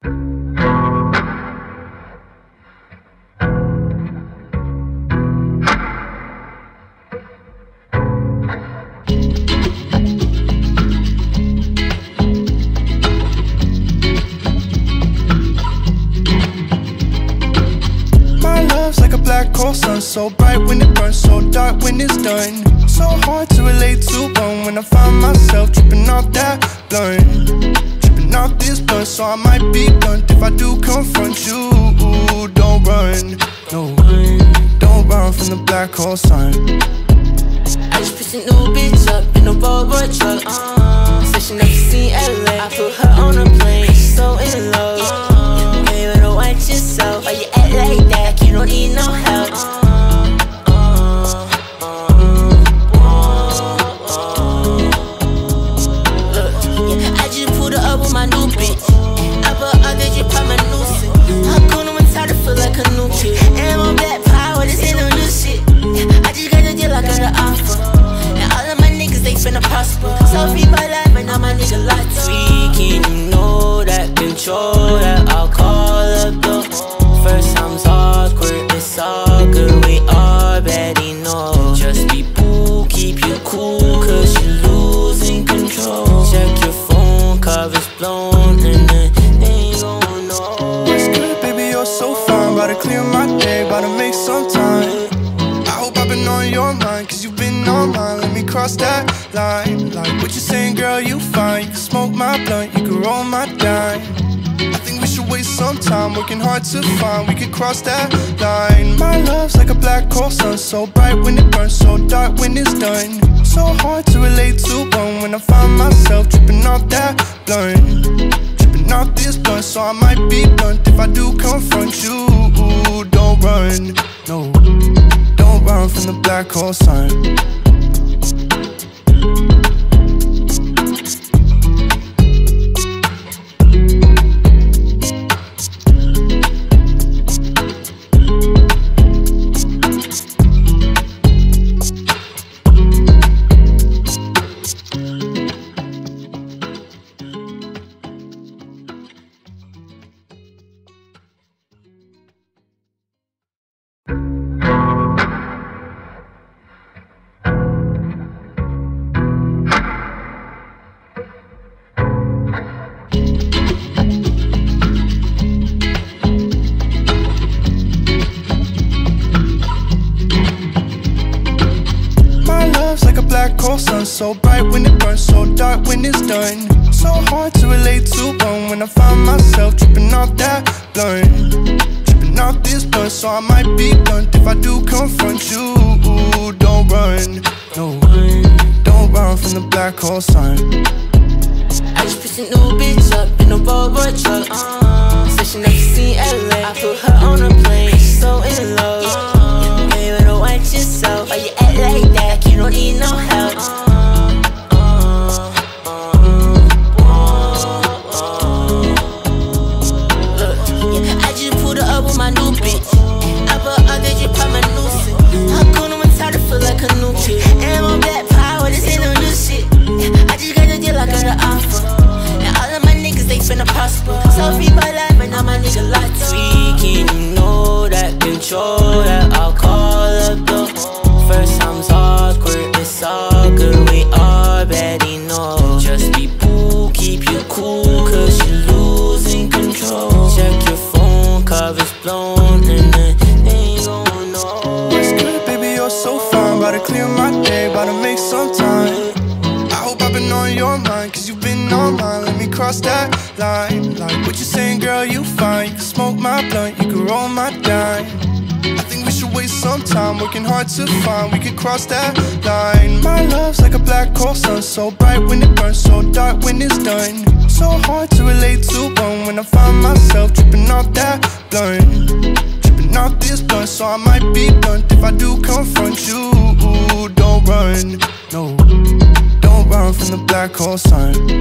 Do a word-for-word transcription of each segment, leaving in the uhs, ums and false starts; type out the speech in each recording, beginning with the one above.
Sun so bright when it burns, so dark when it's done. So hard to relate to one when I find myself tripping off that blunt, tripping off this blunt. So I might be blunt if I do confront you. Don't run, no, don't run from the black hole sun. I just picked a new bitch up in a Volvo truck. Uh, said she never seen L A. I put her on a plane, she's so in love. Uh, you better watch yourself. Why you act like that? You don't need no help. And my black power, this ain't no new shit. I just got the deal, I got an offer. And all of my niggas, they finna prosper. So free my life, and now my nigga locked up. Freaking, you know that control that I'll call up though. First time's awkward, it's all good, we already know. Just be cool, keep you cool, cause you're losing control. Check your phone, cover's blown, and then they ain't gon' know. What's good, baby, you're so fine. About to clear my day, about to make some time. I hope I've been on your mind, cause you've been on mine. Let me cross that line. Like what you saying, girl, you fine. You can smoke my blunt, you can roll my dime. I think we should waste some time working hard to find we could cross that line. My love's like a black hole sun, so bright when it burns, so dark when it's done. So hard to relate to one when I find myself tripping off that blunt, tripping off this blunt. So I might be blunt if I do confront you. Don't run, no, don't run from the black hole sun. Sun so bright when it burns, so dark when it's done. So hard to relate to one when I find myself tripping off that blunt, tripping off this blunt. So I might be blunt if I do confront you. Don't run, no, don't run from the black hole sun. I just picked a new bitch up in a Volvo truck. Uh, said she never seen L A. I put her on a plane, she's so in love. Uh, you better watch yourself. Why you act like that? You don't need no help. And my black power, this ain't no new shit. I just got the deal, I got an offer. And all of my niggas, they finna prosper. So free my life, and now my nigga locked up. Freaking, you know that control that I'll call up though. First time's awkward, it's all good, we already know. Just be cool, keep you cool, cause you're losing control. Check your phone, cover's blown, and then they ain't gon' know. What's good, baby, you're so fine. About to clear my day, about to make some time. I hope I've been on your mind, cause you've been on mine. Let me cross that line. Like what you saying, girl, you fine. You can smoke my blunt, you can roll my dime. I think we should waste some time working hard to find we could cross that line. My love's like a black hole sun, so bright when it burns, so dark when it's done. So hard to relate to one when I find myself tripping off that blunt, tripping off this blunt. So I might be blunt if I do confront you. Don't run, no, don't run from the black hole sun.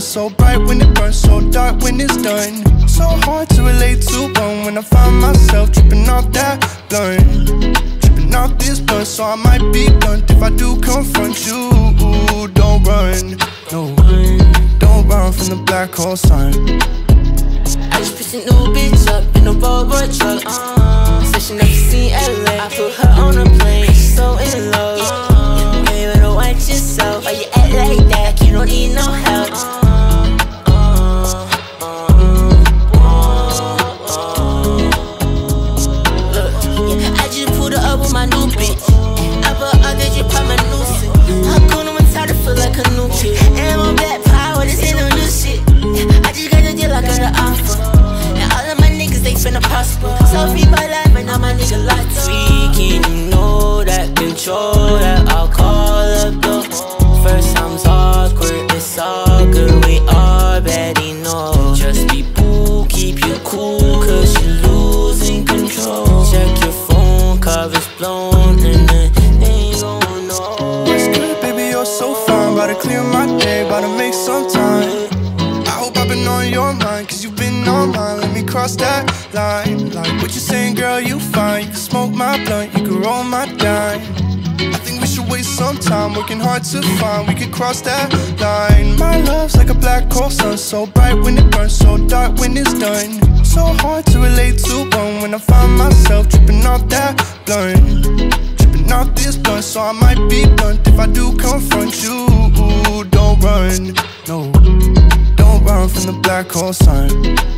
so bright when it burns, so dark when it's done. So hard to relate to one when I find myself tripping off that blunt, tripping off this blunt. So I might be blunt if I do confront you. Don't run, no, don't run from the black hole sun. I just picked a new bitch up in a Volvo truck. Uh, said she never seen L A. I put her on a plane, she's so in love. Uh, you better watch yourself. Why you act like that? You don't need no help. Uh, uh, uh, uh, Look, yeah, I just pulled her up with my new bitch. I put all that you pop my nuisance. I'm cool, I'm tired, I feel like a new kid. And I'm black power, this ain't no new shit. I just got the deal, I got an offer. And all of my niggas, they finna prosper. So free my life, and now my nigga locked up. Freaking, you know that control that I'll call up though. First time's awkward, it's all good, we already know. Just be boo, keep you cool, cause you're losing control. Check your phone, cover's blown, and then they ain't gon' know. What's good, baby, you're so fine. About to clear my day, about to make some time. I hope I've been on your mind, cause you've been on mine. Let me cross that line. Like what you saying, girl, you fine. You can smoke my blunt, you can roll my dime. I think we should waste some time working hard to find we could cross that line. My love's like a black hole sun, so bright when it burns, so dark when it's done. So hard to relate to one when I find myself tripping off that blunt, tripping off this blunt. So I might be blunt if I do confront you. Don't run, no, don't run from the black hole sun.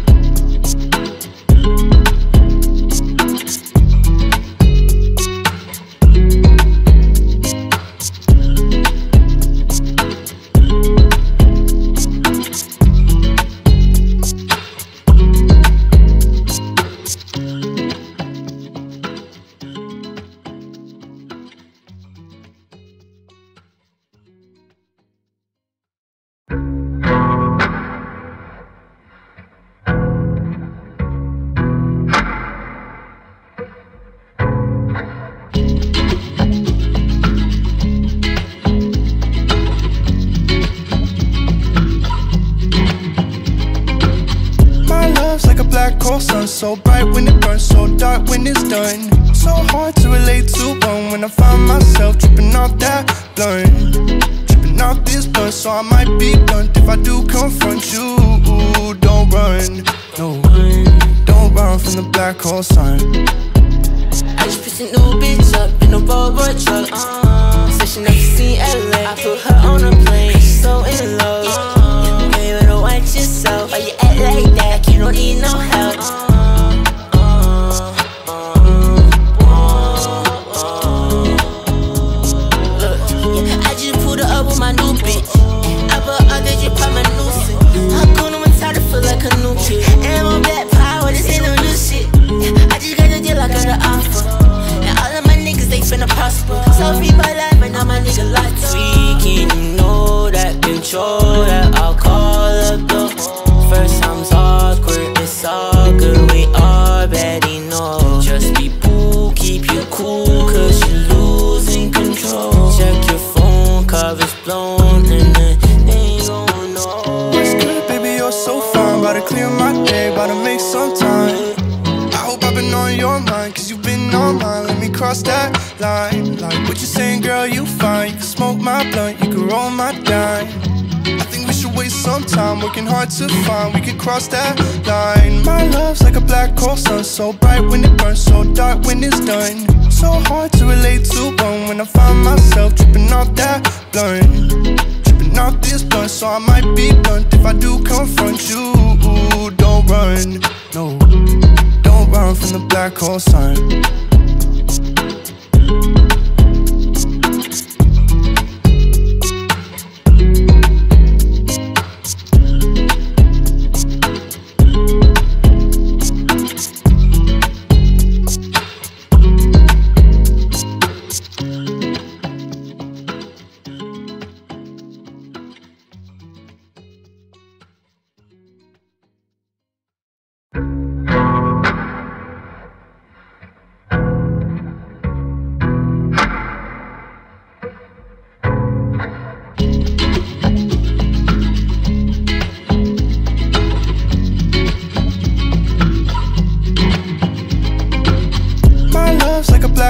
Sun, so bright when it burns, so dark when it's done. So hard to relate to one when I find myself tripping off that blunt, tripping off this blunt. So I might be blunt if I do confront you. Don't run, no, don't run from the black hole sun. I just picked a new bitch up in a Volvo truck. Uh, said she never seen L A. I put her on a plane, she's so in love. Uh, you better watch yourself. Why you act like that? You don't need no help. My new bitch, I put all that you pop my nuisance. I'm cool, I'm tired, I feel like a new kid. And I'm black power, this ain't no new shit. I just got the deal, I got an offer. And all of my niggas, they finna prosper. So free my life, and now my nigga locked up. Freaking, you know that control that I'll call up though. First time's awkward, it's all good, we already know. Just be boo, keep you cool, cause you're losing control. Check your phone, cover's blown, and then they ain't gon' know. What's good, baby, you're so fine. About to clear my day, about to make some time. I hope I've been on your mind, cause you've been on mine. Let me cross that line. Like what you saying, girl, you fine. You can smoke my blunt, you can roll my dime. I think we should waste some time working hard to find we could cross that line. My love's like a black hole sun, so bright when it burns, so dark when it's done. So hard to relate to one when I find myself tripping off that blunt, tripping off this blunt. So I might be blunt if I do confront you. Don't run, no, don't run from the black hole sun. You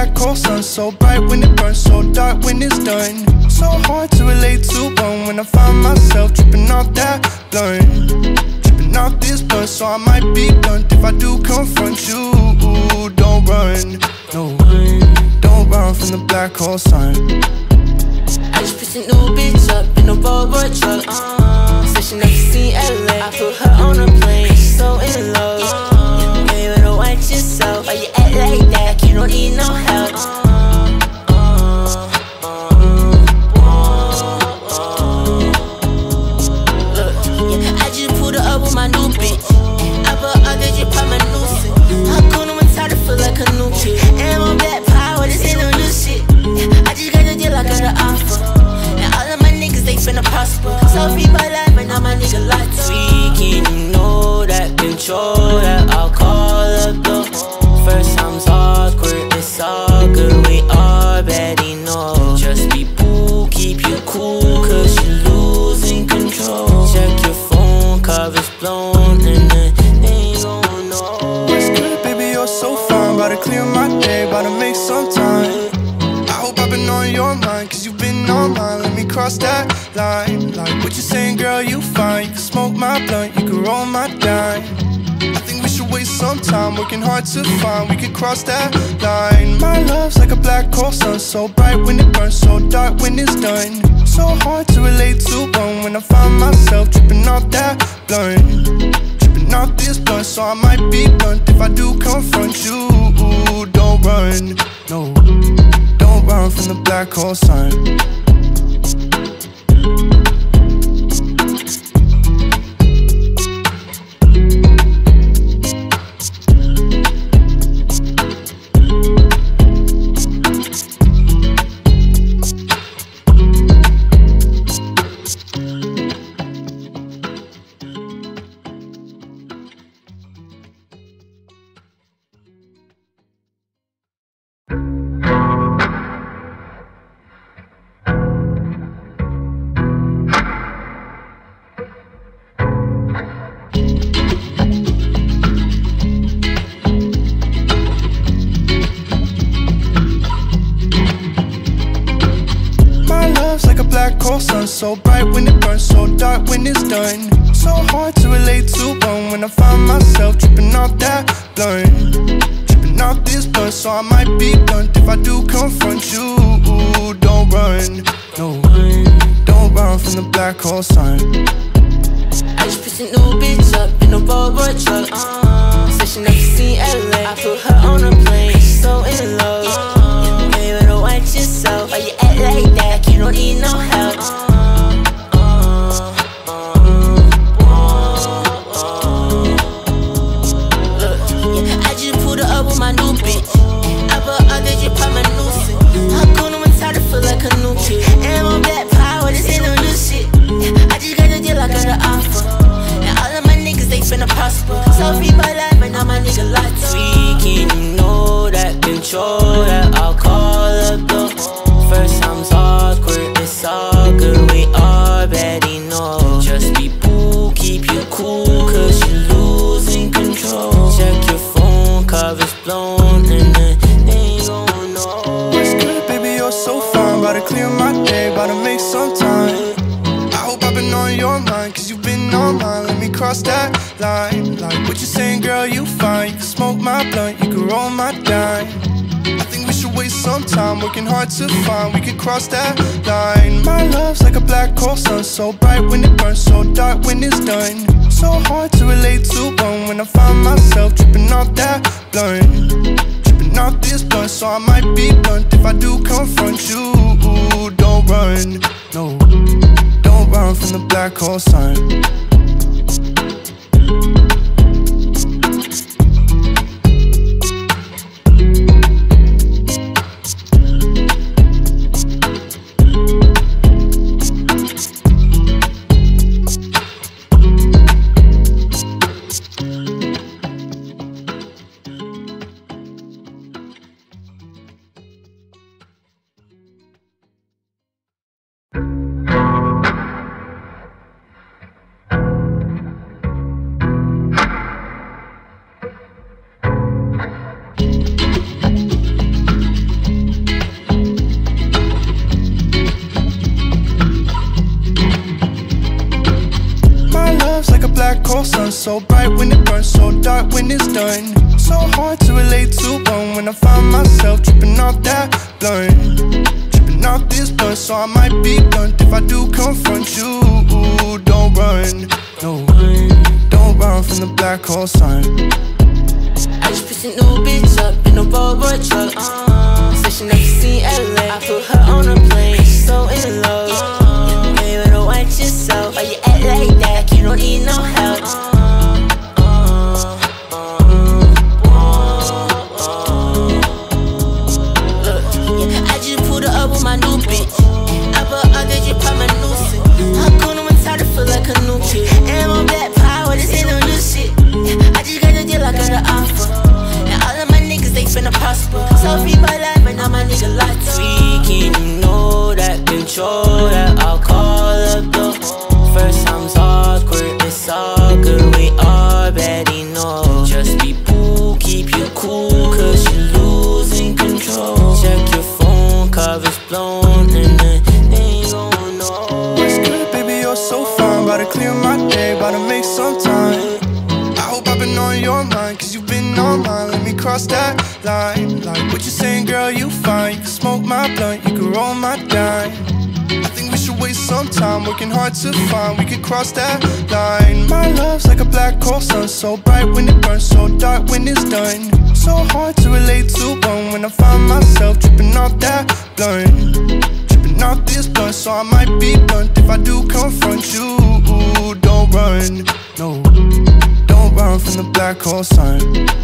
black hole sun, so bright when it burns, so dark when it's done. So hard to relate to one when I find myself tripping off that blunt, tripping off this blunt. So I might be blunt if I do confront you. Don't run, no, don't run from the black hole sun. I just picked a new bitch up in a Volvo truck. Uh, said she never seen L A. I put her on a plane, she's so in love. Uh, you ain't better watch yourself. Why you act like that? Like you don't need no help. Uh, uh, uh, uh, Look, yeah, I just pulled her up with my new bitch. I put all that just pop my nuisance. I'm cool, I'm tired, I feel like a new kid. And I'm black power, this ain't no new shit. I just got the deal, I got an offer. And all of my niggas, they finna prosper. So free my life, and now my nigga like tweaking. You know that control that I'll call up though. First time's awkward, it's all good, we already know. Just be cool, keep you cool, cause you're losing control. Check your phone, cover's blown, and then they gon' know. What's good, baby, you're so fine. About to clear my day, about to make some time. I hope I've been on your mind, cause you've been on mine. Let me cross that line. Like what you saying, girl, you fine. You can smoke my blunt, you can roll my dime. I think we should waste some time working hard to find we could cross that line. My love's like a black hole sun, so bright when it burns, so dark when it's done. So hard to relate to one when I find myself tripping off that blunt, tripping off this blunt. So I might be blunt if I do confront you. Don't run, no, don't run from the black hole sun. So bright when it burns, so dark when it's done. So hard to relate to one when I find myself tripping off that blunt, tripping off this blunt. So I might be blunt if I do confront you. Don't run, no, don't run from the black hole sun. I just picked a new bitch up in a Volvo truck. Uh, said she never seen L A. I put her on a plane, she's so in love. Uh, you ain't better watch yourself. Why you act like that? Like you don't need no help. Uh, my new bitch, I put all that just pop my nuisance. I'm cool, I'm tired, I feel like a new kid. And I'm black power, this ain't no new shit. I just got the deal, I got an offer. And all of my niggas, they finna prosper. So free my life, and now my nigga like tweaking. You know that control that I'll call up though. First time's awkward, it's all good, we already know. Just be cool, keep you cool, cause you're losing control. Check your phone, cover's blown, and then they gon' know. What's good, baby, you're so fine. About to clear my day, about to make some time. I hope I've been on your mind, cause you've been on mine. Let me cross that line. Like what you saying, girl, you fine. You can smoke my blunt, you can roll my dime. I think we should waste some time working hard to find we could cross that line. My love's like a black hole sun, so bright when it burns, so dark when it's done. So hard to relate to one when I find myself tripping off that blunt, tripping off this blunt. So I might be blunt if I do confront you. Don't run, no, don't run from the black hole sun. You hole sun, so bright when it burns, so dark when it's done. So hard to relate to one when I find myself tripping off that blunt, tripping off this blunt, so I might be blunt if I do confront you. Don't run, no, don't run from the black hole sun. I just picked a new bitch up in a Volvo truck. Uh, said she never seen L A. I put her on a plane, she's so in love. Uh, you ain't better watch yourself. Why you act like that? Like you don't need no help. Uh, uh, uh, uh, Look, yeah, I just pulled her up with my new bitch. I put her that you pop my nuisance. Her corner and tired to feel like a new kid. And my black power, this ain't no new shit. I just got the deal, I got an offer. And all of my niggas, they finna prosper. So free my life, and now my nigga like tweaking. You know that control that I'll call up though. First time's awkward, it's all good, we already know. Just be cool, keep you cool, cause you're losing control. Check your phone, cover's blown, and then they ain't gon' know. What's good, baby, you're so fine. About to clear my day, about to make some time. I've been on your mind, cause you've been on mine. Let me cross that line. Like what you saying, girl, you fine. You can smoke my blunt, you can roll my dime. I think we should waste some time working hard to find we could cross that line. My love's like a black hole sun, so bright when it burns, so dark when it's done. So hard to relate to one when I find myself tripping off that blunt, tripping off this blunt, so I might be blunt if I do confront you. Don't run, no, don't run from the black hole sun.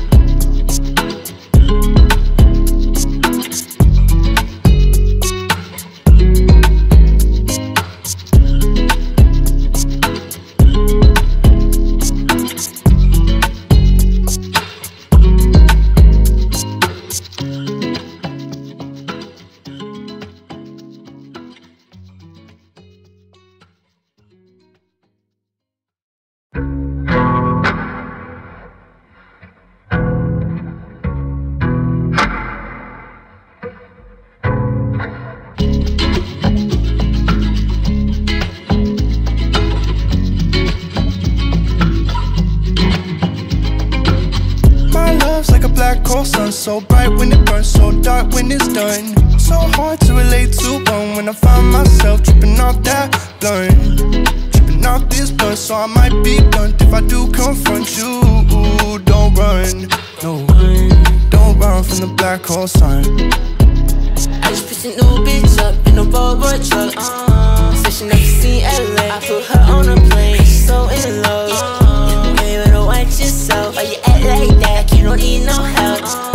So bright when it burns, so dark when it's done. So hard to relate to one when I find myself tripping off that blunt, tripping off this blunt, so I might be blunt if I do confront you. Don't run, no, don't run from the black hole sun. I just picked a new bitch up in a Volvo truck. Uh, said she never seen L A. I put her on a plane, she's so in love. Uh, you ain't better watch yourself. Why you act like that? Like you don't need no help. Uh,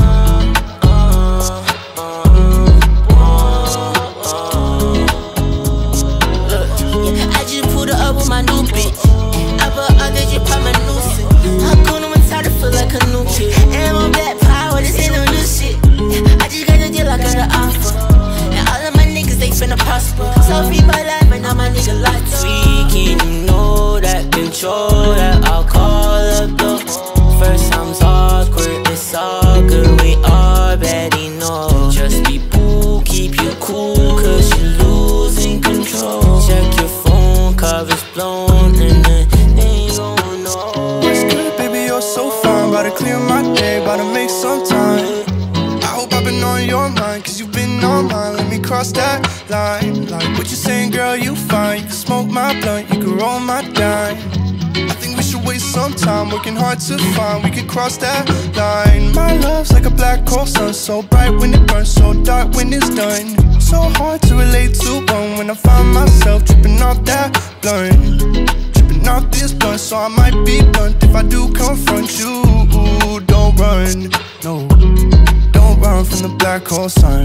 my new bitch, I put her that you pop my nuisance. Her corner and tired to feel like a new kid. And my black power, this ain't no new shit. I just got the deal, I got an offer. And all of my niggas, they finna prosper. So free my life, and now my nigga like tweaking. You know that control that I'll call up though. First time's awkward, it's all good, we already know. Just be cool, keep you cool, cause you're losing control. Check your phone, cover's blown, and then they ain't gon' know. What's good, baby, you're so fine. About to clear my day, about to make some time. I hope I've been on your mind, cause you've been on mine. Let me cross that line. Like what you saying, girl, you fine. You can smoke my blunt, you can roll my dime. I think we should waste some time working hard to find we could cross that line. My love's like a black hole sun, so bright when it burns, so dark when it's done. So hard to relate to one when I find myself tripping off that blunt, tripping off this blunt, so I might be blunt if I do confront you. Don't run, no, don't run from the black hole sun.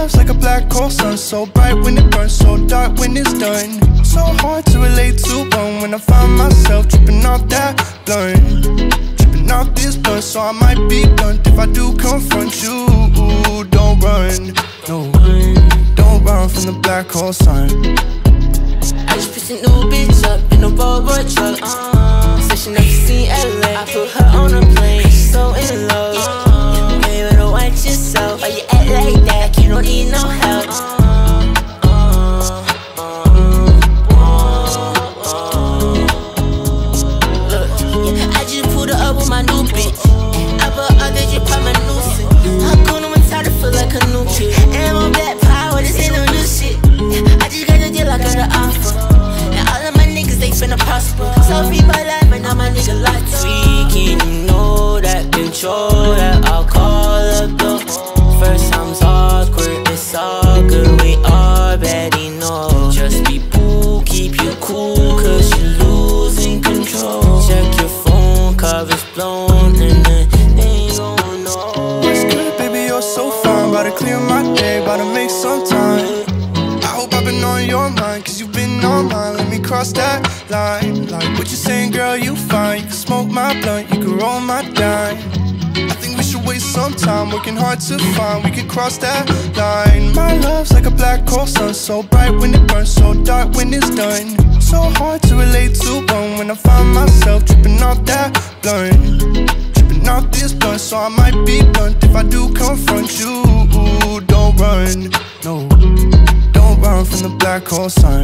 love's like a black hole sun, so bright when it burns, so dark when it's done. So hard to relate to one when I find myself tripping off that blunt, tripping off this blunt. So I might be blunt if I do confront you. Don't run, no, don't run from the black hole sun. I just picked a new bitch up in a Volvo truck. Uh, said she never seen L A. I put her on a plane, she's so in love. Uh, Baby, don't watch yourself. Why you act like that? Like you don't need no help. Uh, uh, uh, uh, Look, yeah, I just pulled her up with my new bitch. I put all that you pop my nuisance. Her cool and tired to feel like a new kid. And I'm on black power, this ain't no new shit. I just got a deal, I got an offer. And all of my niggas, they finna prosper. So free my life, and now my nigga like tweaking. You know that, control that, I'll call up the first time's awkward, it's all good, we already know. Just be cool, keep you cool, cause you're losing control. Check your phone, cover's blown, and then they gon' know. What's good, baby, you're so fine. About to clear my day, about to make some time. I hope I've been on your mind, cause you've been on mine. Let me cross that line. Like what you saying, girl, you fine. You can smoke my blunt, you can roll my dime. I think we should waste some time working hard to find we could cross that line. My love's like a black hole sun, so bright when it burns, so dark when it's done. So hard to relate to one when I find myself tripping off that blunt, tripping off this blunt. So I might be blunt if I do confront you. Don't run, no, don't run from the black hole sun.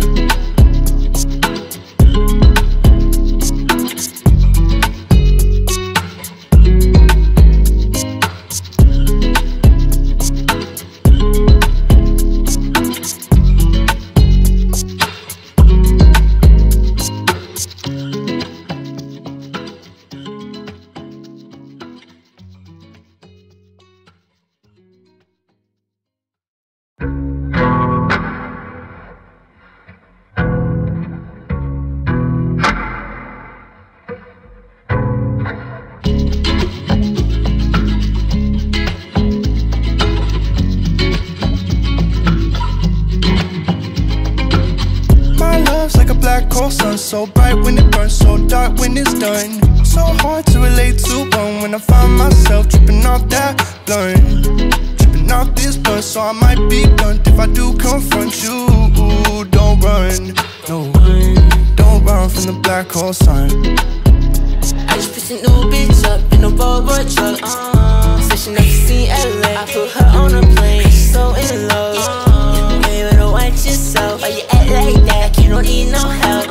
So bright when it burns, so dark when it's done. So hard to relate to one when I find myself tripping off that blunt, tripping off this blunt. So I might be blunt if I do confront you. Don't run, no, don't run from the black hole sun. I just picked a new bitch up in a Volvo truck. Uh, said she never seen L A. I put her on a plane, she's so in love. Uh, Baby, don't watch yourself. Why you act like that? Like you don't need no help.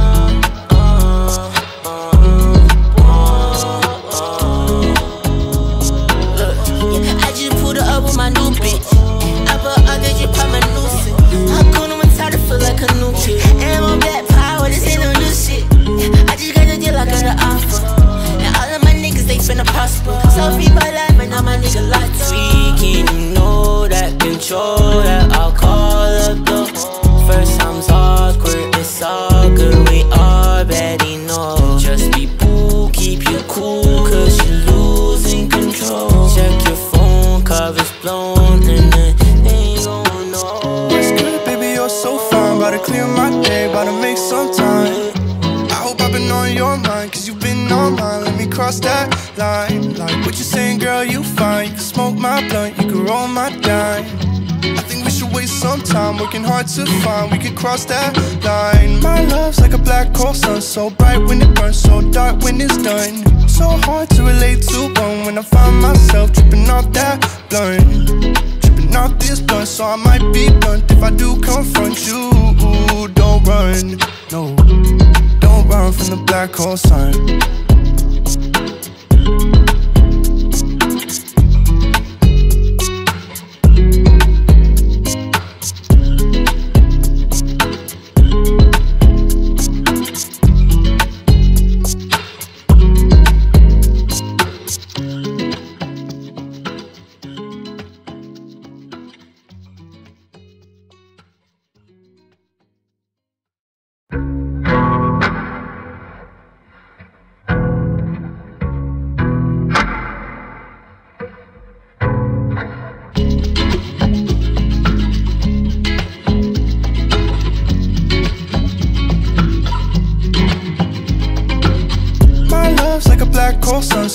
My new bitch, I put all that you pop my nuisance. Her cool and tired to feel like a new kid. And I'm on black power, this ain't no new shit. I just got a deal, I got an offer. And all of my niggas, they finna prosper. So free my life, and now my nigga like tweaking. You know that, control that, I'll call up the first time's awkward, it's all good, we already know. Just be cool, keep you cool, cause you're losing control. Check your phone, cover's blown, and then they gon' know. What's good, baby, you're so fine. About to clear my day, about to make some time. I hope I've been on your mind, cause you've been on mine. Let me cross that line. Like what you saying, girl, you fine. You can smoke my blunt, you can roll my dime. I think we should waste some time working hard to find we could cross that line. My love's like a black hole sun, so bright when it burns, so dark when it's done. So hard to relate to one when I find myself tripping off that blunt, tripping off this blunt. So I might be blunt if I do confront you. Don't run, no, don't run from the black hole sun.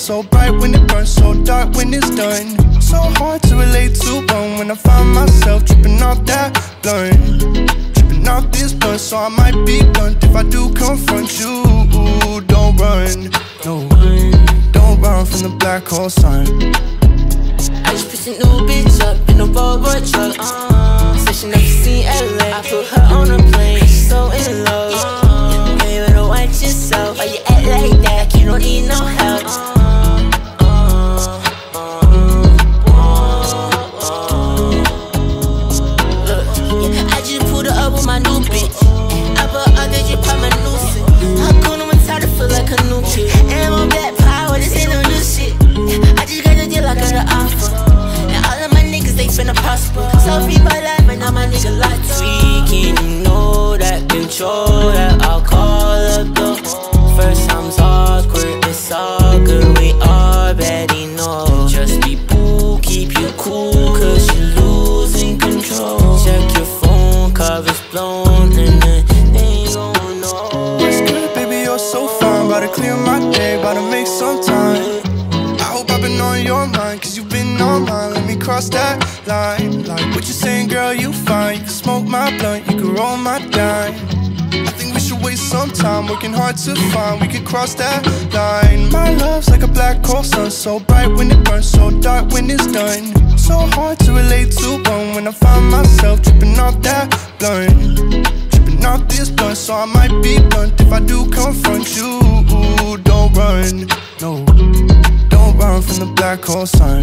so bright when it burns, so dark when it's done. So hard to relate to one when I find myself tripping off that blunt, tripping off this blunt. So I might be blunt if I do confront you. Don't run, no, don't run from the black hole sun. I just put a new bitch up in a Volvo truck. Uh, said she never seen L A. I put her on a plane, she's so in love. Uh, you better watch yourself. Why you act like that? Like you don't need no help. Uh, uh, uh, uh, Look, yeah, I just pulled her up with my new bitch. I put her there, just pop my nuisance. Her cool, I'm tired to feel like a new kid. And I'm on black power, this ain't no new shit. I just got a deal, I got an offer. And all of my niggas, they finna prosper. So free my life, and now my nigga like tweaking. You know that, control that, I'll call up the first time's awkward, it's all good, we already know. Just be cool, keep you cool, cause you're losing control. Check your phone, cover's blown, and then they ain't gon' know. What's good, baby, you're so fine. About to clear my day, about to make some time. I hope I've been on your mind, cause you've been on mine. Let me cross that line. Like what you saying, girl, you fine. You can smoke my blunt, you can roll my dime. I think we should waste some time working hard to find we could cross that line. My love's like a black hole sun, so bright when it burns, so dark when it's done. So hard to relate to one when I find myself tripping off that blunt, tripping off this blunt. So I might be blunt if I do confront you. Don't run, no, don't run from the black hole sun.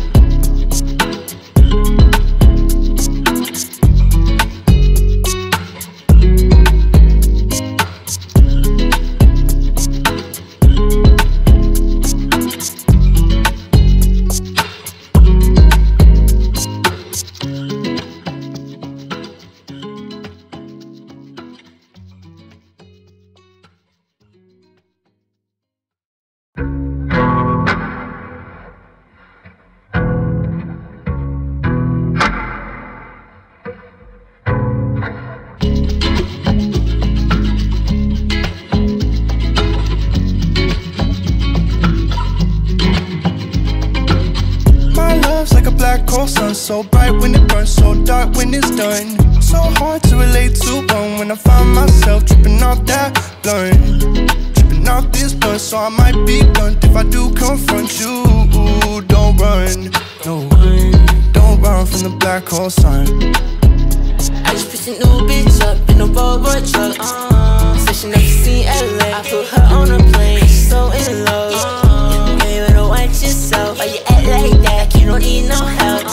Sun, so bright when it burns, so dark when it's done. So hard to relate to one when I find myself tripping off that blunt, tripping off this blunt. So I might be blunt if I do confront you. Don't run, no, don't run from the black hole sun. I just put a new bitch up in a Volvo truck. Uh, said she never seen L A. I put her on a plane, she's so in love. Uh, you better watch yourself. Why you act like that? Like you don't need no help.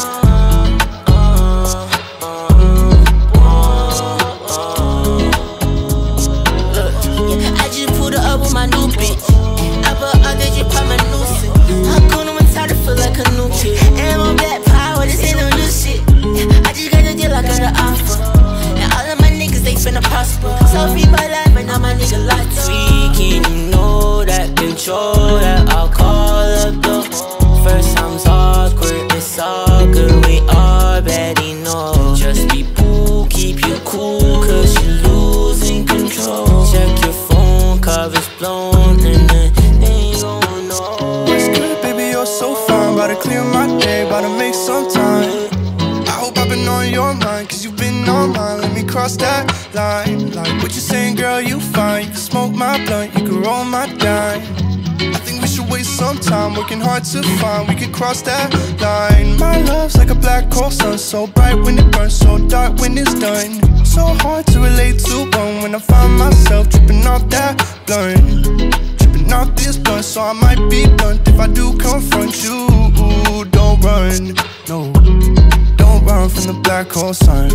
So free my life, and now my nigga like tweaking. You know that, control that, I'll call up the first time's awkward, it's all good, we already know. Just be cool, keep you cool, cause you're losing control. Check your phone, cover's blown, and then they ain't gon' know. What's good, baby, you're so fine. About to clear my day, about to make some time. I hope I've been on your mind, cause you've been on mine. Let me cross that line. Like what you saying, girl, you fine. You can smoke my blunt, you can roll my dime. I think we should waste some time working hard to find we could cross that line. My love's like a black hole sun, so bright when it burns, so dark when it's done. So hard to relate to one when I find myself tripping off that blunt, tripping off this blunt. So I might be blunt if I do confront you. Don't run, no, don't run from the black hole sun.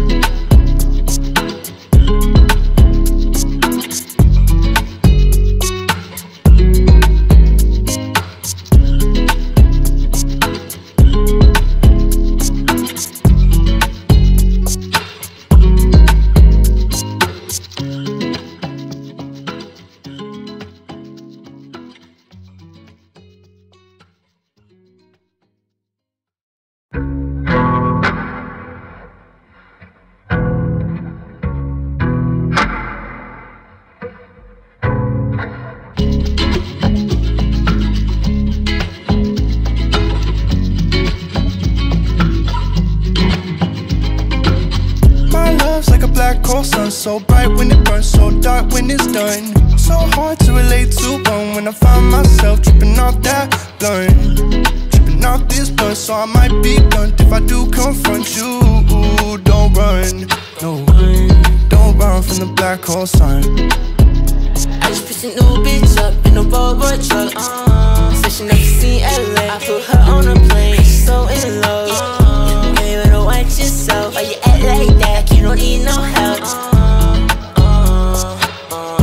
hole sun, so bright when it burns, so dark when it's done. So hard to relate to one when I find myself tripping off that blunt, tripping off this blunt. So I might be blunt if I do confront you. Don't run, no, don't run from the black hole sun. I just picked a new bitch up in a Volvo truck. Uh, said she never seen L A. I put her on a plane, she's so in love. Uh, you better watch yourself. Why you act like that? Like you don't need no help. Uh, uh, uh,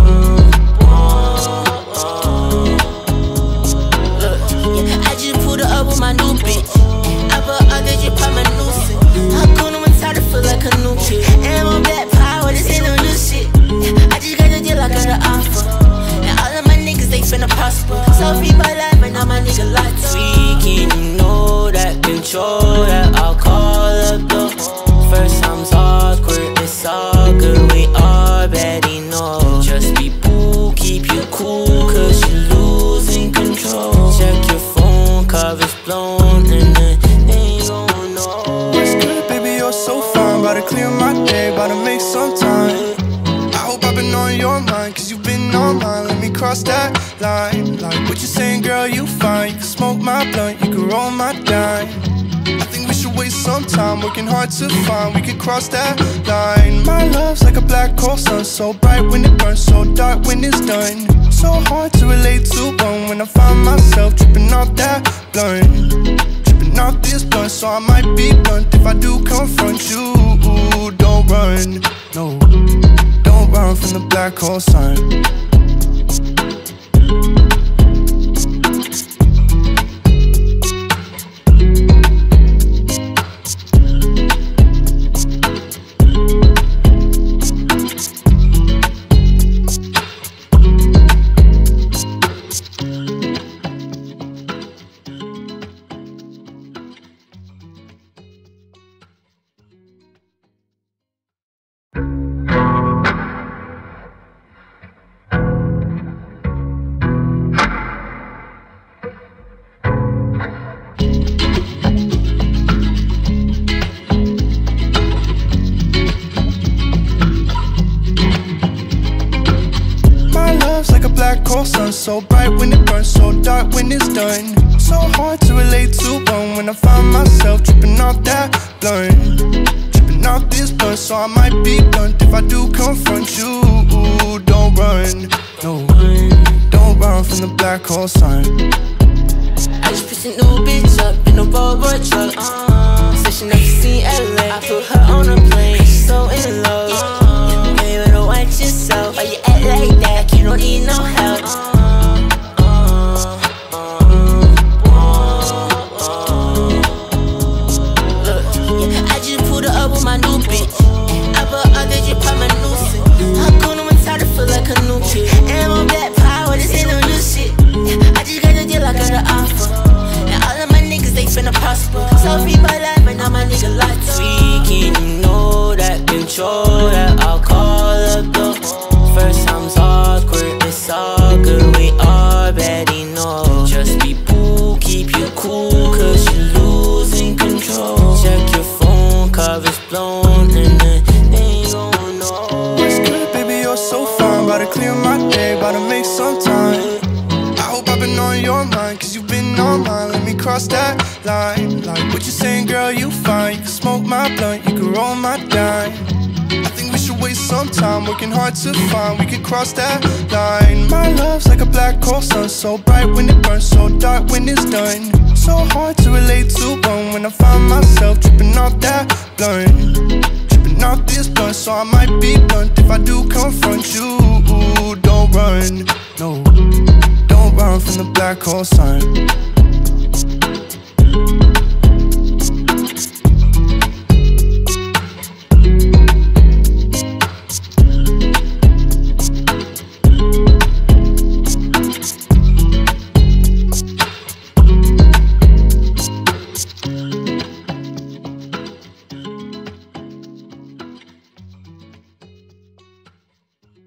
uh, uh. Look, yeah, I just pulled her up with my new bitch. I put her that you pop my nuisance. Her cool and tired to feel like a new kid. And I'm black power, this ain't no new shit. I just got the deal, I got an offer. And all of my niggas, they finna prosper. So free my life, and now my nigga like tweaking. You know that control that I'll call up the first time's awkward, it's all good, we already know. Just be cool, keep you cool, cause you losing control. Check your phone, cover's blown, and then they gon' know. What's good, baby, you're so fine. About to clear my day, about to make some time. I hope I've been on your mind, cause you've been on mine. Let me cross that line. Like what you saying, girl, you fine. You can smoke my blunt, you can roll my dime. I think we should waste some time working hard to find we could cross that line. My love's like a black hole sun, so bright when it burns, so dark when it's done. So hard to relate to one when I find myself tripping off that blunt, tripping off this blunt. So I might be blunt if I do confront you. Don't run, no, don't run from the black hole sun. Sun, so bright when it burns, so dark when it's done. So hard to relate to one when I find myself tripping off that blunt, tripping off this blunt. So I might be blunt if I do confront you. Don't run, no, don't run from the black hole sun. I just picked a new bitch up in a Volvo truck. Uh, said she never seen L A. I put her on a plane, she's so in love. Uh, you better watch yourself. Why you act like that? Like you don't need no help. Uh, uh, uh, uh, uh. Look, yeah, I just pulled her up with my new bitch. I put her that you pop my nuisance. Her cool and tired to feel like a new kid. And I'm black power, this ain't no new shit. I just got the deal, I got an offer. And all of my niggas, they finna prosper. So free my life, and now my nigga like tweaking. You know that control that I'll call up the first time's awkward, it's all good, we already know. Just be cool, keep you cool, cause you losing control. Check your phone, cover's blown, and then they gon' know. What's good, baby, you're so fine. About to clear my day, about to make some time. I hope I've been on your mind, cause you've been on mine. Let me cross that line. Like what you saying, girl, you fine. You can smoke my blunt, you can roll my dime. I think we should waste some time working hard to find we could cross that line. My love's like a black hole sun, so bright when it burns, so dark when it's done. So hard to relate to one when I find myself tripping off that blunt, tripping off this blunt. So I might be blunt if I do confront you. Don't run, no, don't run from the black hole sun.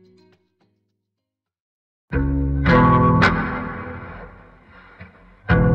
You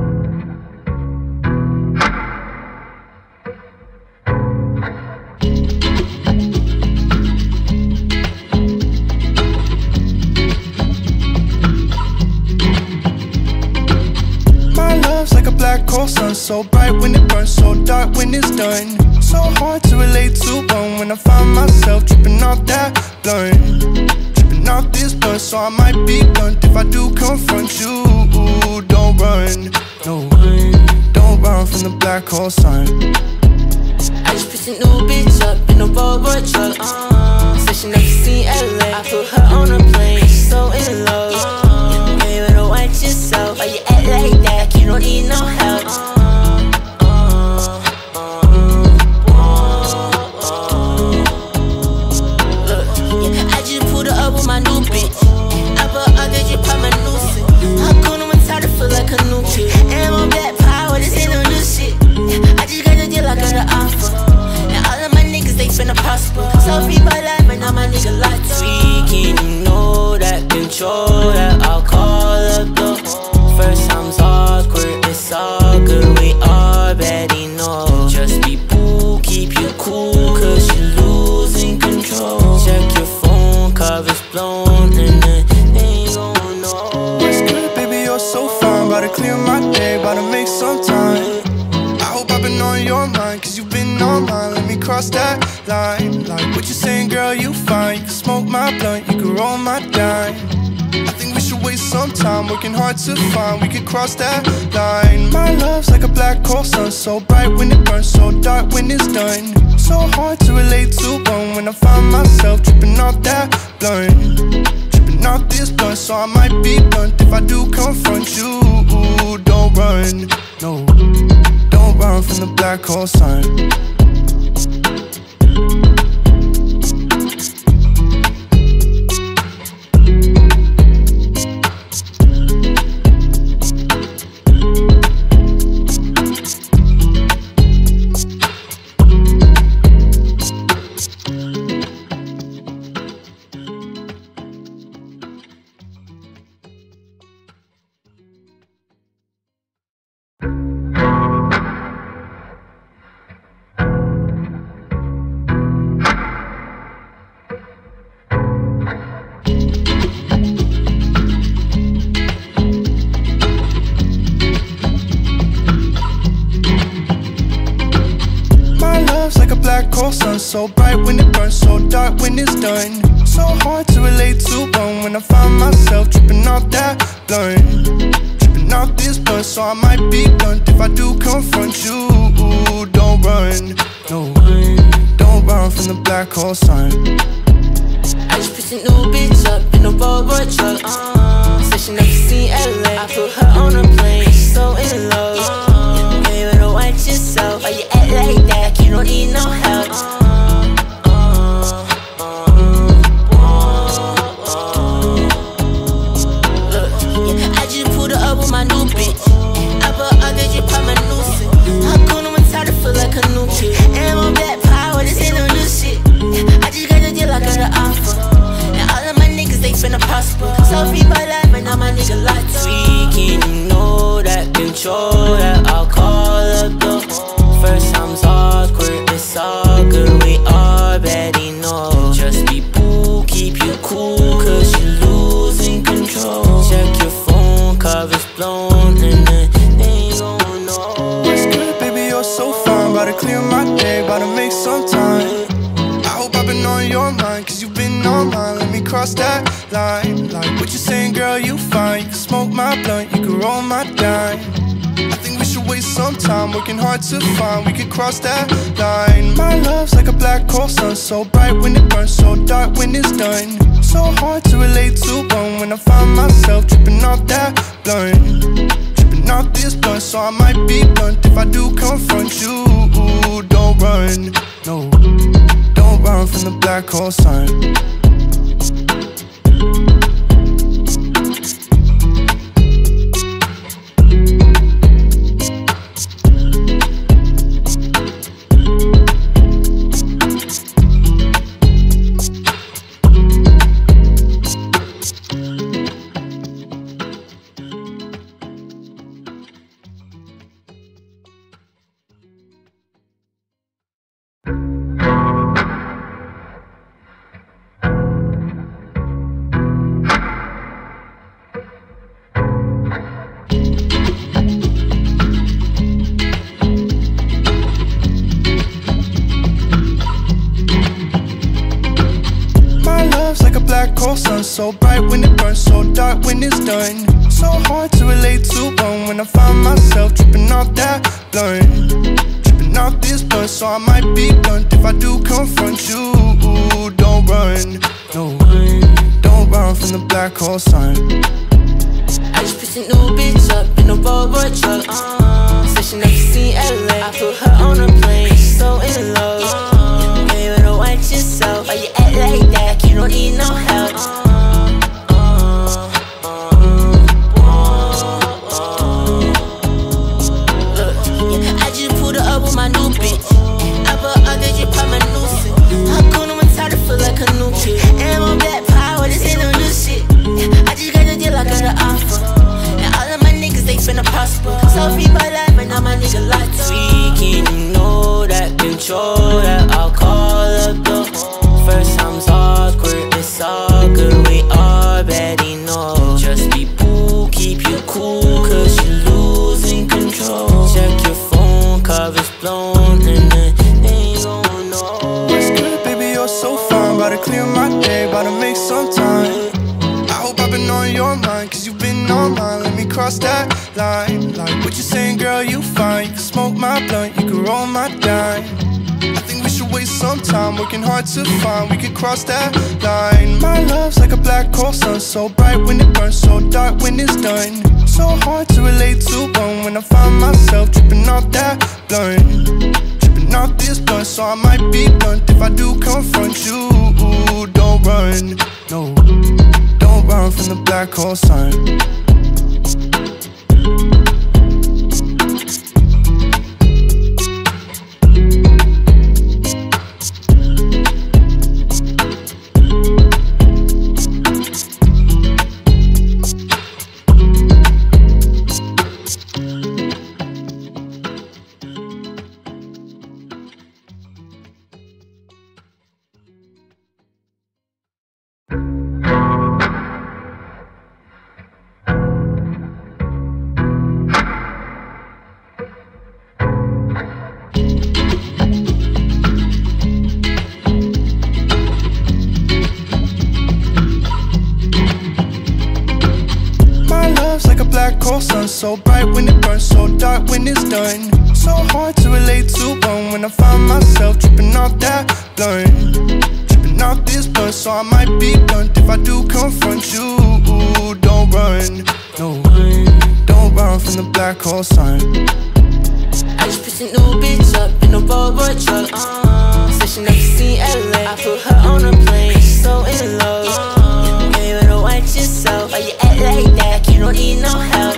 hole sun, so bright when it burns, so dark when it's done. So hard to relate to one when I find myself tripping off that blunt, tripping off this blunt. So I might be blunt if I do confront you. Don't run, no, don't run from the black hole sun. I just picked a new bitch up in a Volvo truck. Uh, said she never seen L A. I put her on a plane, she's so in love. Uh, you better watch yourself. Why you act like that? Like you don't need no help. Uh, uh, uh, uh, Look, yeah, I just pulled her up with my new bitch. I put her that you pop my new shit. I'm cool, I'm tired of feel like a new kid. And I'm on black power, this ain't no new shit. I just got the deal, I got the offer. And all of my niggas, they finna prosper. So free my life, and now my nigga like tweaking. You know that control that I'll call up the first time's awkward, it's all good, we already know. Just be cool, keep you cool, cause you're losing control. Check your phone, cover's blown, and then they ain't gon' know. What's good, baby, you're so fine. About to clear my day, about to make some time. I hope I've been on your mind, cause you've been on mine. Let me cross that line. Like what you saying, girl, you fine. You can smoke my blunt, you can roll my dime. I think we should waste some time working hard to find we could cross that line. My love's like a black hole sun, so bright when it burns, so dark when it's done. So hard to relate to one when I find myself tripping off that blunt, tripping off this blunt. So I might be blunt if I do confront you. Don't run, no, don't run from the black hole sun. Sun, so bright when it burns, so dark when it's done. So hard to relate to one when I find myself tripping off that blunt, tripping off this blunt. So I might be blunt if I do confront you. Don't run, no, don't run from the black hole sun. I just picked a new bitch up in a Volvo truck. Uh, said she never seen L A. I put her on a plane, she's so in love. Uh, you better watch yourself. Why you act like that? Like you don't need no help. My new bitch, I put all that you pop my new shit. I'm cool, I'm tired of feel like a new kid. And I'm on black power, this ain't no new shit. I just got the deal, I got the offer. And all of my niggas, they finna prosper. So free my life, and now my nigga like tweaking. You know that control that I'll call up the first time's awkward, it's all good, we already know. Just be cool, keep you cool, cause you're losing control. Check your phone, cover's blown, and then they ain't gon' know. What's good, baby, you're so fine. About to clear my day, about to make some time. I hope I've been on your mind, cause you've been on mine. Let me cross that line. Like what you saying, girl, you fine. You can smoke my blunt, you can roll my dime. I think we should waste some time working hard to find we could cross that line. My love's like a black hole sun, so bright when it burns, so dark when it's done. So hard to relate to one when I find myself tripping off that blunt, tripping off this blunt. So I might be blunt if I do confront you. Don't run, no, don't run from the black hole sun. black hole sun, so bright when it burns, so dark when it's done. So hard to relate to one when I find myself tripping off that blunt, tripping off this blunt. So I might be blunt if I do confront you. Don't run, no, don't run from the black hole sun. I just picked a new bitch up in a Volvo truck. Uh, said she never seen L A. I put her on a plane, she's so in love. Uh, you ain't better watch yourself. Why you act like that? You don't need no help. Uh, uh, uh, uh, Look, yeah, I just pulled her up with my new bitch. I put other drip on my new shit. I'm cool, I'm tired of feel like a new kid. And I'm black power, this ain't no new shit. I just got the deal, I got the offer. And all of my niggas, they finna prosper. So free my life, and now my nigga like tweaking. You know that, control that. I'll call up the first time's awkward, it's all good. We already know. Just be cool, keep you cool, cause you losing control. Check your phone, cover's blown, and then they ain't gon' know. What's good, baby, you're so fine. About to clear my day, about to make some time. I hope I've been on your mind, cause you've been on mine. Let me cross that line. Like what you saying, girl, you fine. You can smoke my blunt, you can roll my dime. I think we should waste some time working hard to find we could cross that line. My love's like a black hole sun, so bright when it burns, so dark when it's done. So hard to relate to one when I find myself tripping off that blunt, tripping off this blunt. So I might be blunt if I do confront you. Don't run, no, don't run from the black hole sun. Sun, so bright when it burns, so dark when it's done. So hard to relate to one when I find myself tripping off that blunt, tripping off this blunt. So I might be blunt if I do confront you. Don't run, no, don't run from the black hole sun. I just picked a new bitch up in a Volvo truck. Uh, said she never seen L A. I put her on a plane, she's so in love. Uh, you ain't better watch yourself. Why you act like that? You don't need no help.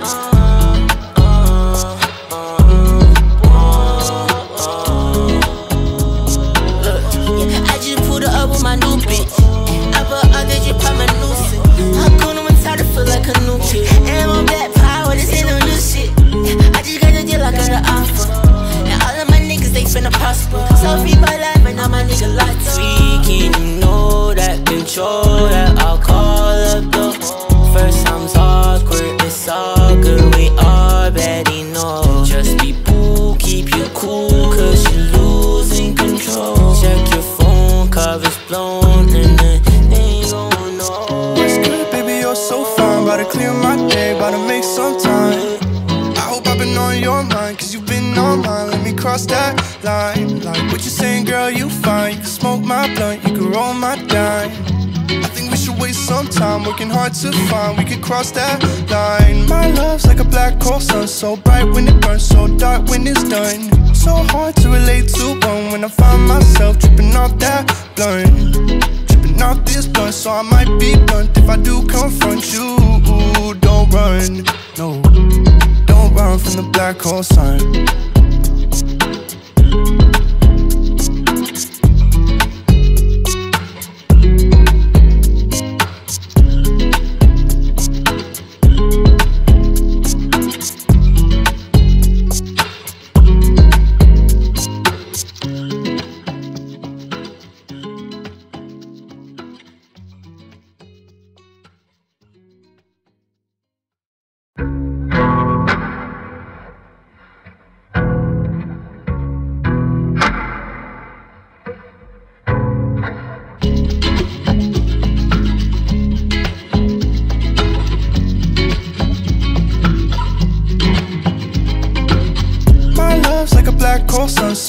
My new bitch, I put other drip on my new shit. I'm cool, I'm tired of feel like a new kid. And I'm black power, this ain't no new shit. I just got the deal, I got the offer. And all of my niggas, they finna prosper. So free my life, and now my nigga like tweaking. You know that, control that. I'll call up the first time's awkward, it's all good. We already know. Just be cool, keep you cool, cause you losing control. Check your phone, cover's blown, and then they ain't gon' know. What's good, baby, you're so fine. About to clear my day, about to make some time. I hope I've been on your mind, cause you've been on mine. Let me cross that line. Like what you saying, girl, you fine. You can smoke my blunt, you can roll my dime. I think we should waste some time working hard to find we could cross that line. My love's like a black hole sun, so bright when it burns, so dark when it's done. So hard to relate to one when I find myself tripping off that blunt, tripping off this blunt. So I might be blunt if I do confront you. Don't run, no, don't run from the black hole sun. You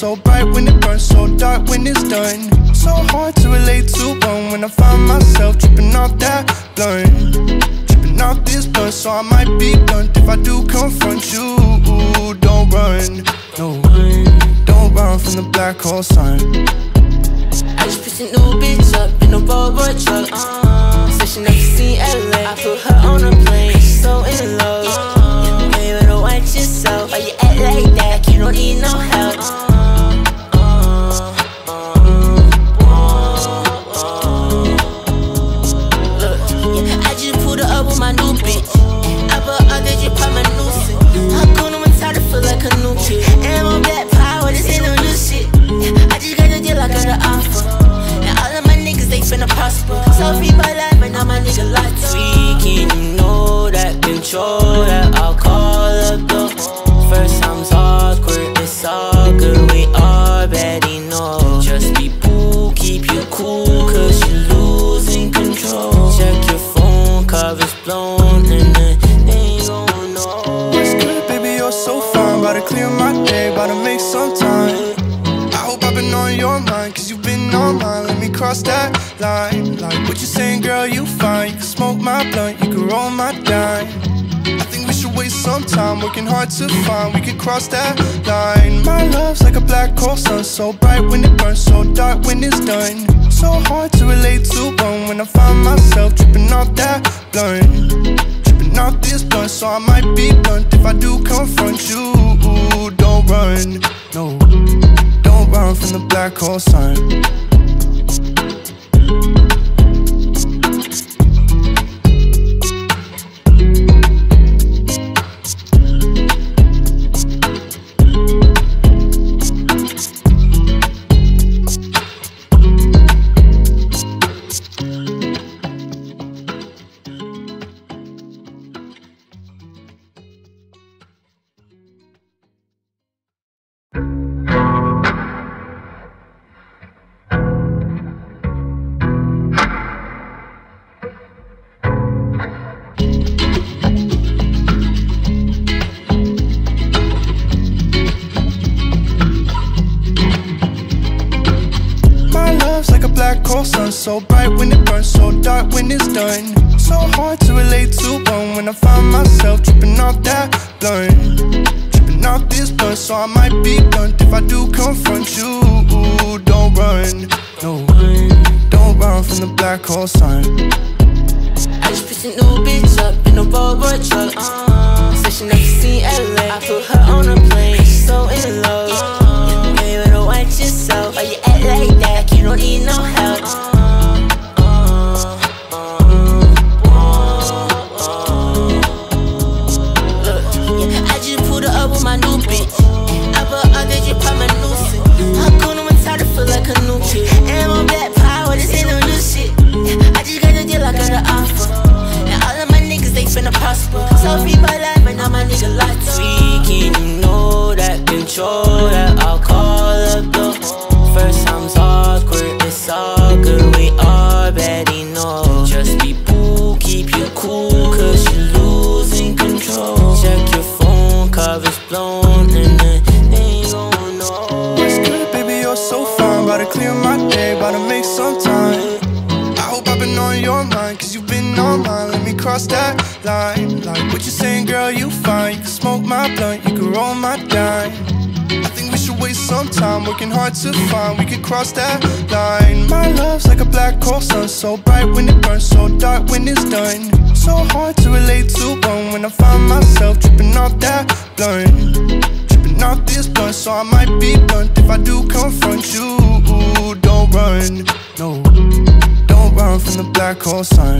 so bright when it burns, so dark when it's done. So hard to relate to one when I find myself tripping off that blunt, tripping off this blunt. So I might be blunt if I do confront you. Don't run, no, don't run from the black hole sun. I just picked a new bitch up in a Volvo truck. Uh, said she never seen L A. I put her on a plane, she's so in love. Uh, you better watch yourself. Why you act like that? You don't need no help. Uh, uh, uh, uh, Look, yeah, I just pulled her up with my new bitch. I put all that you pop my nuisance. I'm cool, I'm tired, feel like a new kid. And I'm black power, this ain't no new shit. I just got the deal, I got an offer. And all of my niggas, they finna prosper. So free my life, and now my nigga locked up. Freaking, you know that control that I'll call up though. First time's awkward, it's all good, we already know. Just be cool, keep you cool, cause you're losing control. Check your phone, cover's blown, and then they ain't gon' know. What's good, baby, you're so fine. About to clear my day, about to make some time. I hope I've been on your mind, cause you've been on mine. Let me cross that line. Like what you saying, girl, you fine. You can smoke my blunt, you can roll my dime. I think we should waste some time working hard to find we could cross that line. My love's like a black hole sun, so bright when it burns, so dark when it's done. So hard to relate to one when I find myself tripping off that blunt, tripping off this blunt. So I might be blunt if I do confront you. Don't run, no, don't run from the black hole sun. Sun, so bright when it burns, so dark when it's done. So hard to relate to one when I find myself tripping off that blunt, tripping off this blunt. So I might be blunt if I do confront you. Don't run, no, don't run from the black hole sun. I just picked a new bitch up in a Volvo truck. Uh, said she never seen L A. I put her on a plane, she's so in love. Uh, you better watch yourself. Why you act like that? You don't need no help. My new bitch, I put all that you pop my nuisance. I'm cool, I'm tired, feel like a new kid. And I'm black power, this ain't no new shit. I just got the deal, I got an offer. And all of my niggas, they finna prosper. So free my life, and now my nigga locked up. Freaking, you know that control that I'll call up though. First time's awkward, it's all good, we already know. Just be cool, keep you cool, cause you're losing control. Check your phone, cover's blown, and then they ain't gon' know. What's good, baby, you're so fine. About to clear my day, about to make some time. I hope I've been on your mind, cause you've been on mine. Let me cross that line. Like what you saying, girl, you fine. You can smoke my blunt, you can roll my dime. I think we should waste some time working hard to find we could cross that line. My love's like a black hole sun, so bright when it burns, so dark when it's done. So hard to relate to one when I find myself tripping off that blunt, tripping off this blunt. So I might be blunt if I do confront you. Don't run, no, don't run from the black hole sun.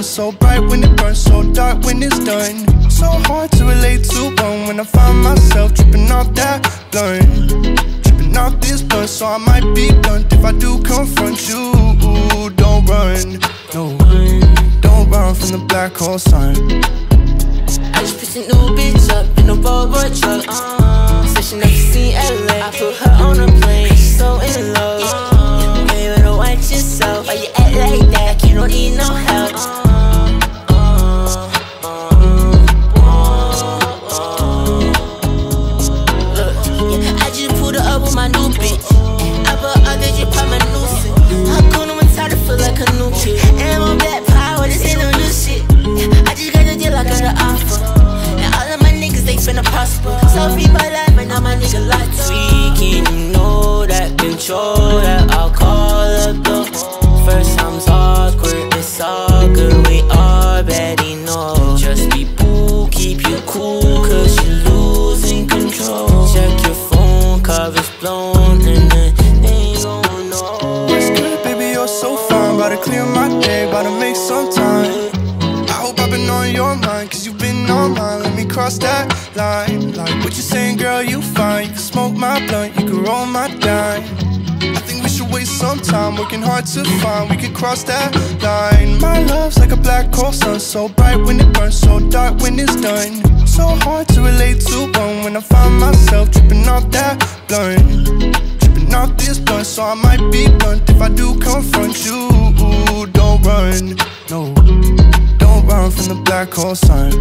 sun, so bright when it burns, so dark when it's done. So hard to relate to one when I find myself tripping off that blunt, tripping off this blunt. So I might be blunt if I do confront you. Don't run, no, don't run from the black hole sun. I just picked a new bitch up in a Volvo truck. Uh, said she never seen L A. I put her on a plane, she's so in love. Uh, you better watch yourself. Why you act like that? Like you don't need no help. Uh, uh, uh, uh, Look, yeah, I just pulled her up with my new bitch. I put all that just pop my nuisance. I'm cool, I'm tired, I feel like a new kid. And I'm black power, this ain't no new shit. I just got a deal, I got an offer. And all of my niggas, they finna prosper. So free my life, and now my nigga like tweaking. You know that, control that, I'll call up the first time's awkward, it's all good, we already know. Just be boo, keep you cool, cause you're losing control. Check your phone, cover's blown, and then they ain't gon' know. What's good, baby, you're so fine. About to clear my day, about to make some time. I hope I've been on your mind, cause you've been on mine. Let me cross that line. Like what you saying, girl, you fine. You can smoke my blunt, you can roll my dime. I think we should waste some time working hard to find we could cross that line. My love's like a black hole sun, so bright when it burns, so dark when it's done. So hard to relate to one when I find myself tripping off that blunt, tripping off this blunt. So I might be blunt if I do confront you. Don't run, no, don't run from the black hole sun.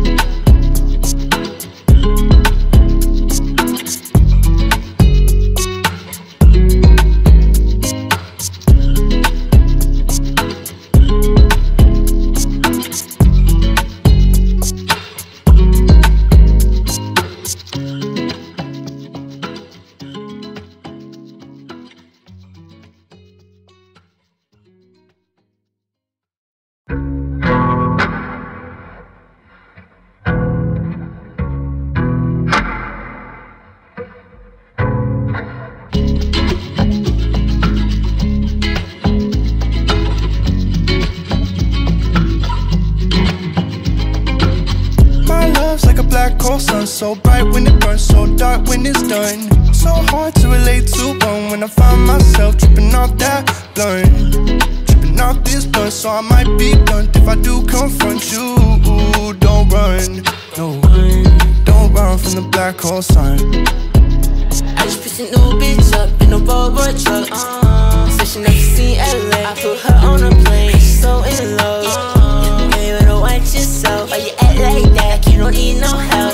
Sun, so bright when it burns, so dark when it's done. So hard to relate to one when I find myself tripping off that blunt, tripping off this blunt. So I might be blunt if I do confront you. Don't run, no, don't run from the black hole sun. I just picked a new bitch up in a Volvo truck. Uh, said she never seen L A. I put her on a plane, she's so in love. Uh, you better watch yourself. Why you act like that? Like you don't need no help.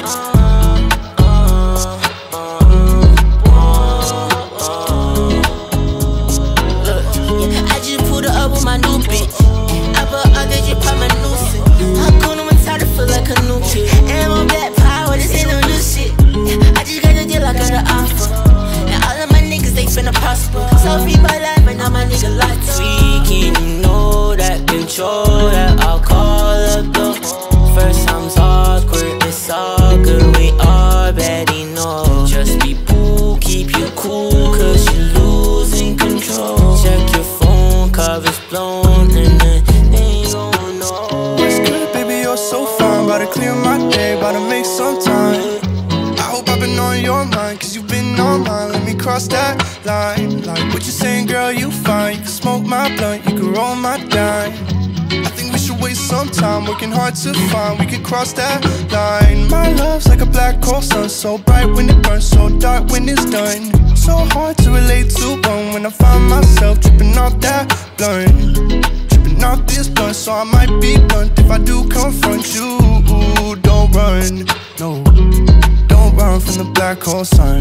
My new bitch, I put all that just pop my nuisance. I'm cool, I'm tired, I feel like a new kid. And I'm black power, this ain't no new shit. I just got a deal, I got an offer. And all of my niggas, they finna prosper. So free my life, and now my nigga like tweaking. You know that, control that, I'll call up the first time's awkward, it's all good, we already know. Just be boo, keep you cool, cause you're losing control. Check your phone, cover's blown, and then they ain't gon' know. What's good, baby, you're so fine. About to clear my day, about to make some time. I hope I've been on your mind, cause you've been on mine. Let me cross that line. Like what you saying, girl, you fine. You can smoke my blunt, you can roll my dime. I think we should waste some time working hard to find we could cross that line. My love's like a black hole sun, so bright when it burns, so dark when it's done. So hard to relate to one when I find myself tripping off that blunt, tripping off this blunt. So I might be blunt if I do confront you. Don't run, no, don't run from the black hole sun.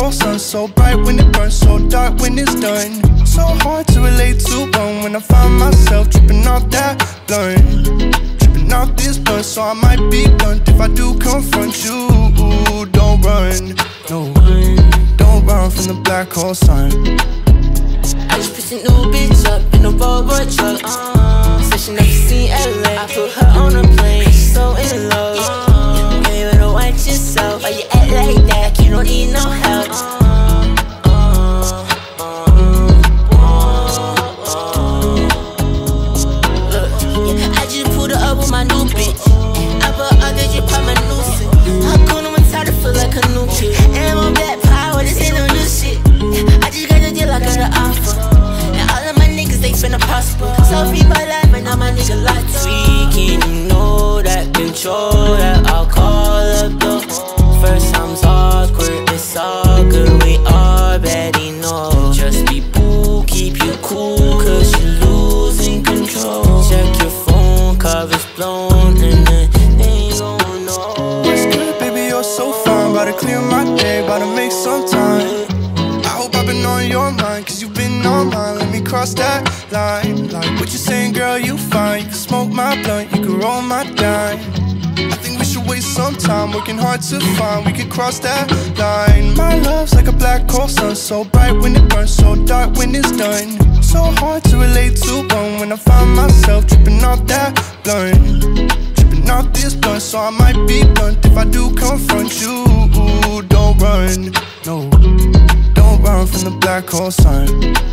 hole sun, so bright when it burns, so dark when it's done. So hard to relate to one when I find myself tripping off that blunt, tripping off this blunt, so I might be blunt if I do confront you. Don't run, no, don't run from the black hole sun. I just picked a new bitch up in a Volvo truck. Uh, said she never seen L A. I put her on a plane, she's so in love. Uh, you better watch yourself. Why you act like that? Like you don't need no help. Uh, uh, uh, uh, Look, yeah, I just pulled her up with my new bitch. I put all that you pop my nuisance. I'm cool, I'm tired, I feel like a new kid. And I'm black power, this ain't no new shit. I just got the deal, I got an offer. And all of my niggas, they finna prosper. So free my life, and now my nigga like tweaking. You know that, control that, I'll call up the first time's awkward, it's all good, we already know. Just be cool, keep you cool, cause you're losing control. Check your phone, cover's blown, and then they ain't gon' know. What's good, baby, you're so fine. About to clear my day, about to make some time. I've been on your mind, cause you've been on mine. Let me cross that line. Like what you saying, girl, you fine. You can smoke my blunt, you can roll my dime. I think we should waste some time working hard to find we could cross that line. My love's like a black hole sun, so bright when it burns, so dark when it's done. So hard to relate to one when I find myself tripping off that blunt, tripping off this blunt, so I might be blunt if I do confront you. Don't run, no, don't run from the black hole sun.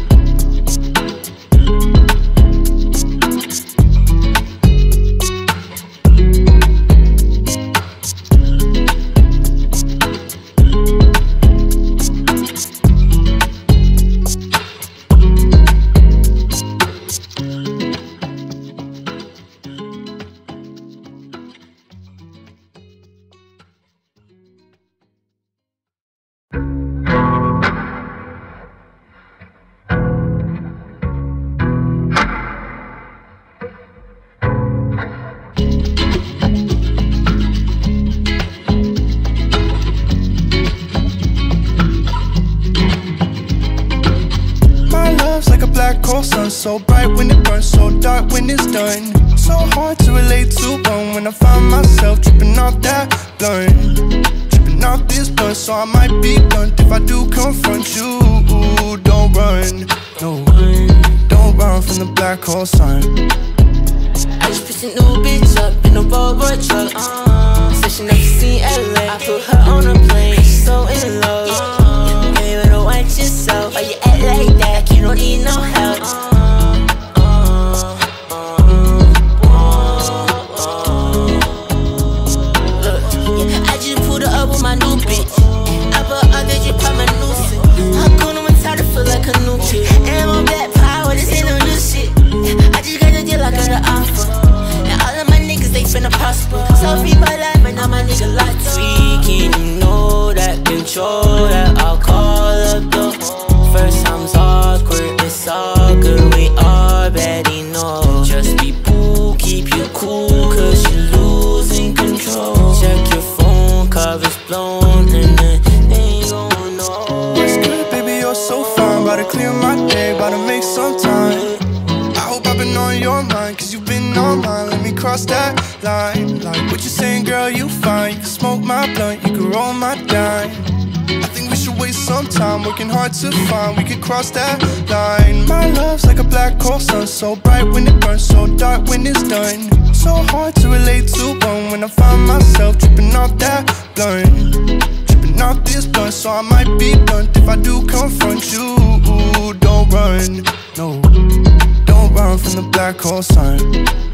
So bright when it burns, so dark when it's done. So hard to relate to one when I find myself tripping off that blunt, tripping off this blunt, so I might be blunt if I do confront you. Don't run, no, don't run from the black hole sun. I just picked a new bitch up in a Volvo truck. Uh, said she never seen L A. I put her on a plane, she's so in love. Uh, you better watch yourself. Why you act like that? Like you don't need no help. My new bitch, I put all that you pop my nuisance. I'm cool, I'm tired, I feel like a new kid. And I'm black power, this ain't no new shit. I just got the deal, I got an offer. And all of my niggas, they finna prosper. So free my life, and now my nigga like tweaking. You know that, control that, I'll call up the first time's awkward, it's all good, we already know. Just be cool, keep you cool, cause you're losing control. Check your phone, cover's blown, and then they ain't gon' know. What's good, baby, you're so fine. About to clear my day, about to make some time. I hope I've been on your mind, cause you've been on mine. Let me cross that line. Like what you saying, girl, you fine. You can smoke my blunt, you can roll my dime. I think we should waste some time working hard to find we could cross that line. My love's like a black hole sun, so bright when it burns, so dark when it's done. So hard to relate to one when I find myself tripping off that blunt, tripping off this blunt, so I might be blunt if I do confront you. Don't run, no, don't run from the black hole sun.